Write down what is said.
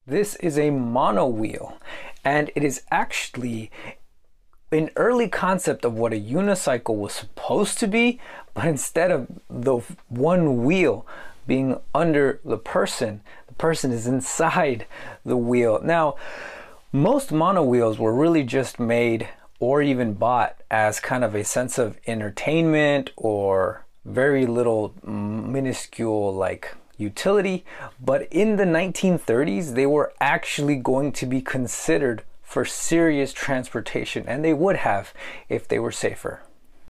This is a monowheel, and it is actually an early concept of what a unicycle was supposed to be, but instead of the one wheel being under the person is inside the wheel. Now, most monowheels were really just made or even bought as kind of a sense of entertainment or very little minuscule like utility, but in the 1930s they were actually going to be considered for serious transportation, and they would have if they were safer.